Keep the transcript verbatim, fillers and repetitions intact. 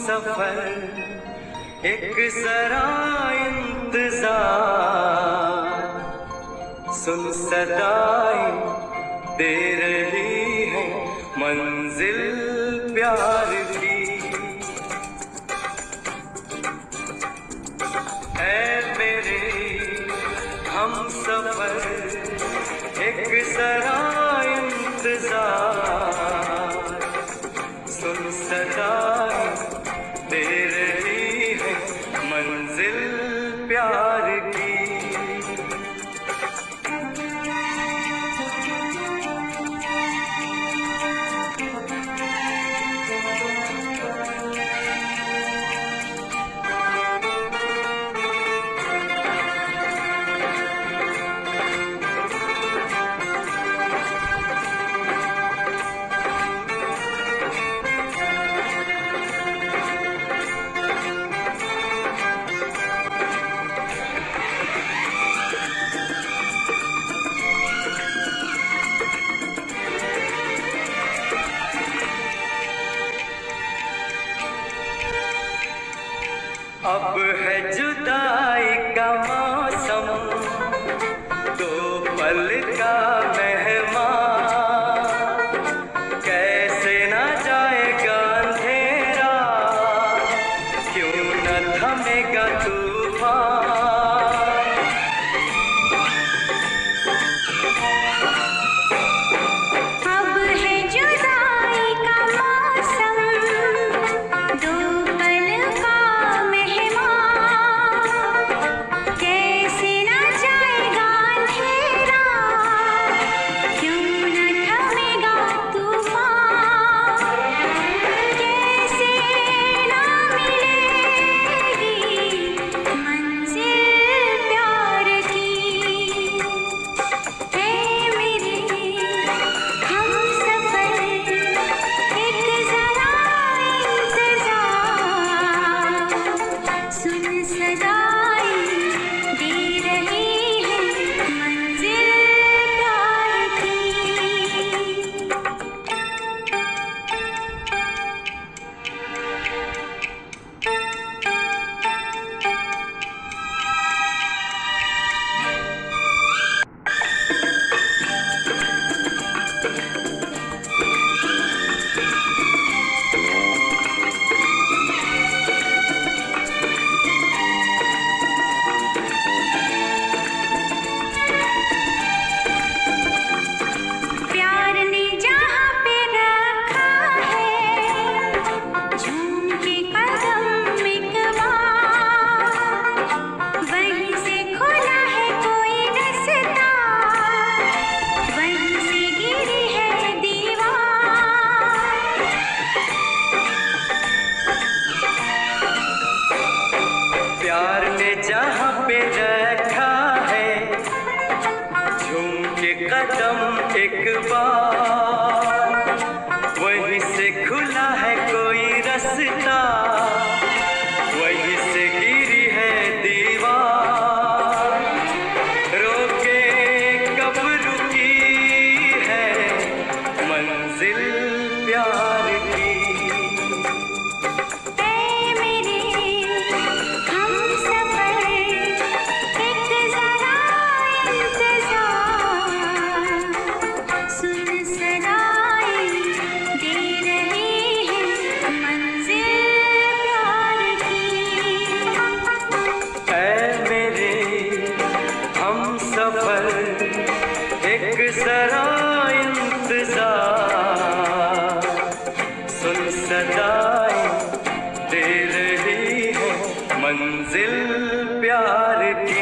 सफर एक जरा इंतजार, सुन सदाएं दे रही है मंजिल प्यार की। ऐ मेरे हम सफर एक जरा इंतजार, सुन सदाएं दे रही है मंजिल प्यार की। अब है जुदाई का मौसम, दो पल का मेहमान, कैसे ना जाएगा अंधेरा, क्यों न थमेगा तूफान। अब है जुदाई का मौसम, दो पल का प्यार ने जहाँ पे रखा है, झूम के कदम एक बार, वहीं से खुला है कोई रास्ता, वहीं से गिरी है दीवार, रोके कब रुकी है मंजिल प्यार की। सफर एक जरा इंतजार, सुन सदाएं दे रही है मंजिल प्यार की।